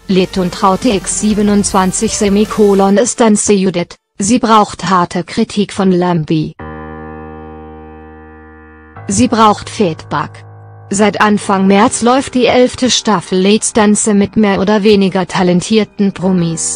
Letton traute X27 ist dann Judith, sie braucht harte Kritik von Lambie. Sie braucht Feedback. Seit Anfang März läuft die 11. Staffel Let's Dance mit mehr oder weniger talentierten Promis.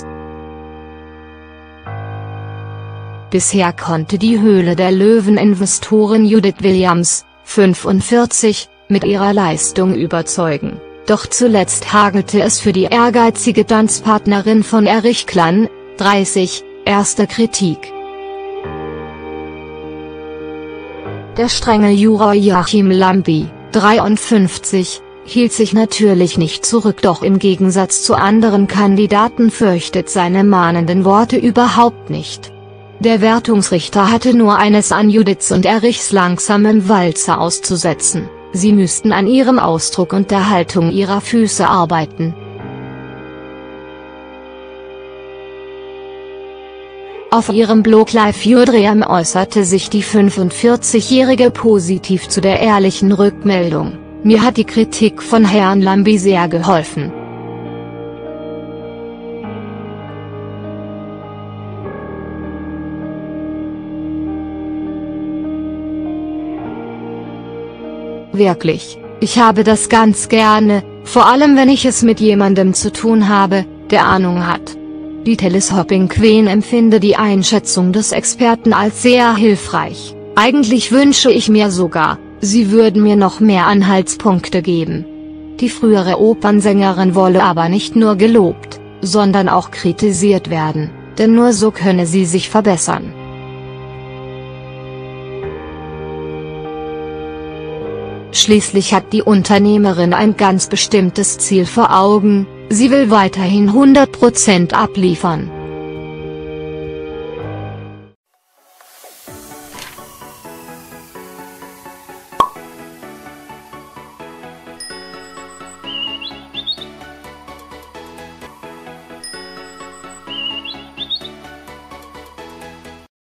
Bisher konnte die Höhle der Löwen-Investorin Judith Williams, 45, mit ihrer Leistung überzeugen, doch zuletzt hagelte es für die ehrgeizige Tanzpartnerin von Erich Klan, 30, erste Kritik. Der strenge Juror Joachim Lambie, 53, hielt sich natürlich nicht zurück, doch im Gegensatz zu anderen Kandidaten fürchtet seine mahnenden Worte überhaupt nicht. Der Wertungsrichter hatte nur eines an Judiths und Erichs langsamem Walzer auszusetzen: Sie müssten an ihrem Ausdruck und der Haltung ihrer Füße arbeiten. Auf ihrem Blog Live Judream äußerte sich die 45-Jährige positiv zu der ehrlichen Rückmeldung: Mir hat die Kritik von Herrn Lambie sehr geholfen. Wirklich, ich habe das ganz gerne, vor allem wenn ich es mit jemandem zu tun habe, der Ahnung hat. Die Teleshopping Queen empfinde die Einschätzung des Experten als sehr hilfreich. Eigentlich wünsche ich mir sogar, sie würden mir noch mehr Anhaltspunkte geben. Die frühere Opernsängerin wolle aber nicht nur gelobt, sondern auch kritisiert werden, denn nur so könne sie sich verbessern. Schließlich hat die Unternehmerin ein ganz bestimmtes Ziel vor Augen: Sie will weiterhin 100% abliefern.